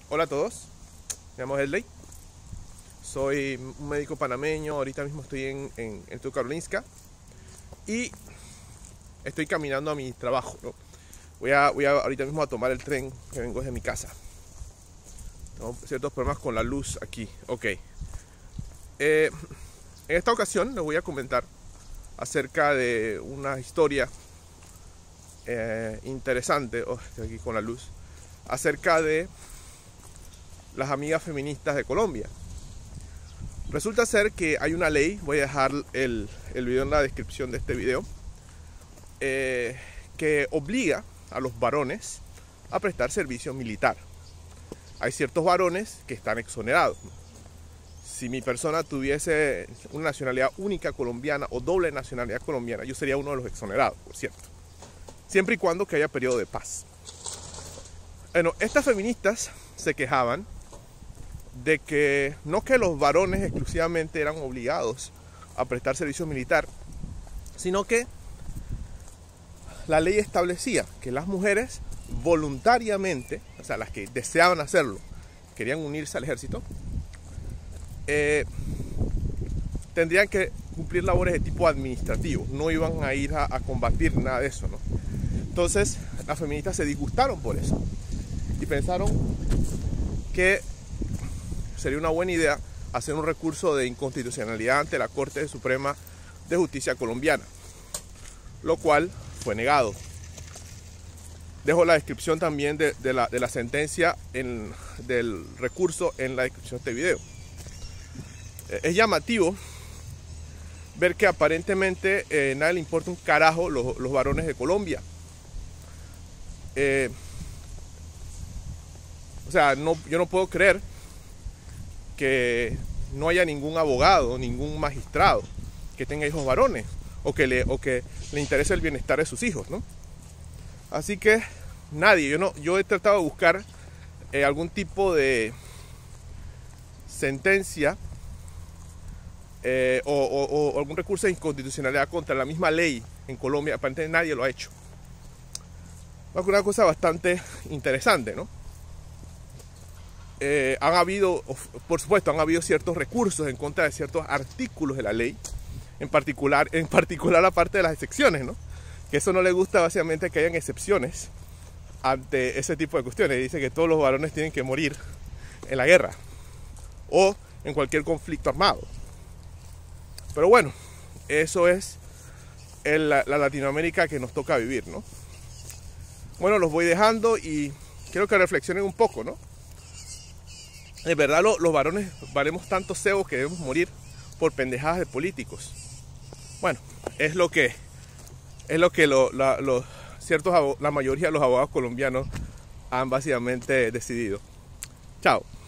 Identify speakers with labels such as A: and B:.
A: Hola a todos, me llamo Hedley, soy un médico panameño, ahorita mismo estoy en Tucarolinska y estoy caminando a mi trabajo, ¿no? Voy ahorita mismo a tomar el tren que vengo desde mi casa. Tengo ciertos problemas con la luz aquí, ok. En esta ocasión les voy a comentar acerca de una historia interesante, aquí con la luz, acerca de las amigas feministas de Colombia. Resulta ser que hay una ley, voy a dejar el video en la descripción de este video, que obliga a los varones a prestar servicio militar. Hay ciertos varones que están exonerados. Si mi persona tuviese una nacionalidad única colombiana o doble nacionalidad colombiana, yo sería uno de los exonerados, por cierto. Siempre y cuando que haya periodo de paz. Bueno, estas feministas se quejaban de que no que los varones exclusivamente eran obligados a prestar servicio militar, sino que la ley establecía que las mujeres voluntariamente, o sea, las que deseaban hacerlo, querían unirse al ejército, tendrían que cumplir labores de tipo administrativo, no iban a ir a combatir nada de eso, ¿no? Entonces las feministas se disgustaron por eso y pensaron que sería una buena idea hacer un recurso de inconstitucionalidad ante la Corte Suprema de Justicia colombiana, lo cual fue negado. Dejo la descripción también de la sentencia del recurso en la descripción de este video. Es llamativo ver que aparentemente nadie le importa un carajo los varones de Colombia. O sea, yo no puedo creer que no haya ningún abogado, ningún magistrado que tenga hijos varones o que le interese el bienestar de sus hijos, ¿no? Así que nadie, yo he tratado de buscar algún tipo de sentencia o algún recurso de inconstitucionalidad contra la misma ley en Colombia. Aparentemente nadie lo ha hecho. Una cosa bastante interesante, ¿no? Por supuesto, han habido ciertos recursos en contra de ciertos artículos de la ley, en particular la parte de las excepciones, ¿no? Que eso no le gusta básicamente que hayan excepciones ante ese tipo de cuestiones. Dice que todos los varones tienen que morir en la guerra o en cualquier conflicto armado. Pero bueno, eso es la Latinoamérica que nos toca vivir, ¿no? Bueno, los voy dejando y quiero que reflexionen un poco, ¿no? De verdad los varones valemos tantos cebos que debemos morir por pendejadas de políticos. Bueno, es lo que la mayoría de los abogados colombianos han básicamente decidido. Chao.